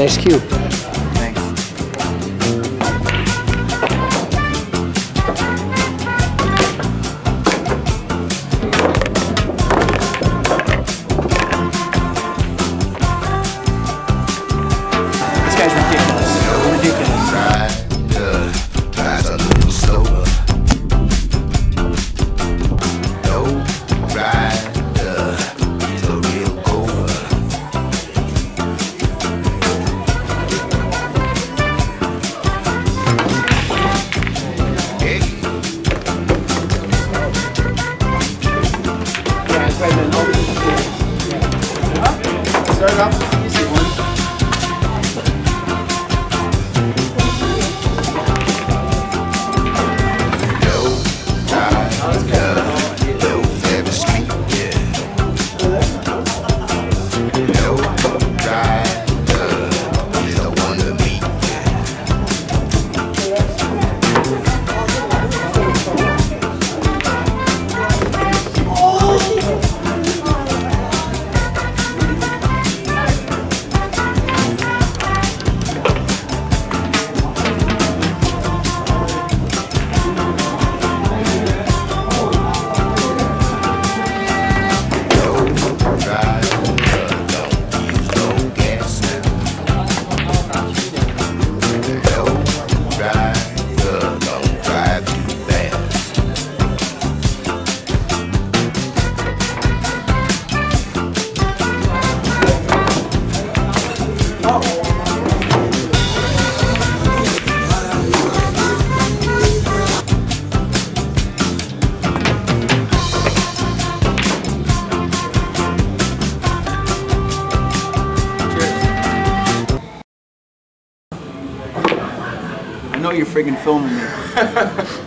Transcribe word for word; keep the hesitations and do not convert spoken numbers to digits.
Nice cue. Thanks. This guy's ridiculous. Ridiculous. Drives a little slower. No rider, he's a real goer. Hey. Yeah, it's right then. Over the Start off with the easy one. I know you're friggin' filming me.